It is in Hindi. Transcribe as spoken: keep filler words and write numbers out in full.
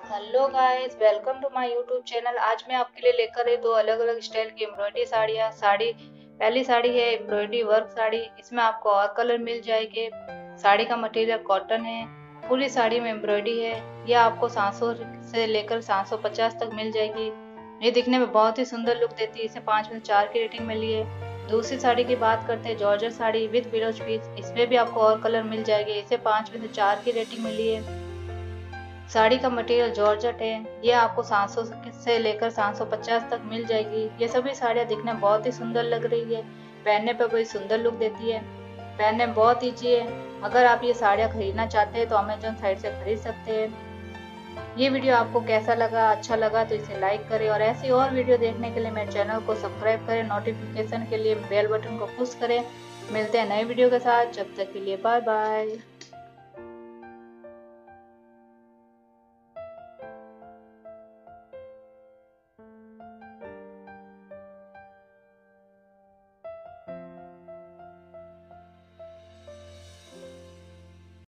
Hello guys, welcome to my YouTube channel. आज मैं आपके लिए लेकर आई दो अलग अलग स्टाइल की एम्ब्रॉयडरी साड़ियाँ। साड़ी पहली साड़ी है एम्ब्रॉयडरी वर्क साड़ी। इसमें आपको और कलर मिल जाएंगे। साड़ी का मटेरियल कॉटन है। पूरी साड़ी में एम्ब्रॉयडरी है। यह आपको सात सौ से लेकर सात सौ पचास तक मिल जाएगी। ये दिखने में बहुत ही सुंदर लुक देती है। इसे पाँच में से चार की रेटिंग मिली है। दूसरी साड़ी की बात करते हैं, georgette sari with blouse piece. इसमें भी आपको और कलर मिल जाएंगे। इसे पाँच में से चार की रेटिंग मिली है। साड़ी का मटेरियल जॉर्जेट है। ये आपको सात सौ से लेकर सात सौ पचास तक मिल जाएगी। ये सभी साड़ियाँ दिखने में बहुत ही सुंदर लग रही है। पहनने पर बड़ी सुंदर लुक देती है। पहनने में बहुत ईजी है। अगर आप ये साड़ियाँ खरीदना चाहते हैं तो अमेजोन साइट से खरीद सकते हैं। ये वीडियो आपको कैसा लगा? अच्छा लगा तो इसे लाइक करें और ऐसी और वीडियो देखने के लिए मेरे चैनल को सब्सक्राइब करें। नोटिफिकेशन के लिए बेल बटन को पुश करें। मिलते हैं नए वीडियो के साथ। जब तक के लिए बाय बाय।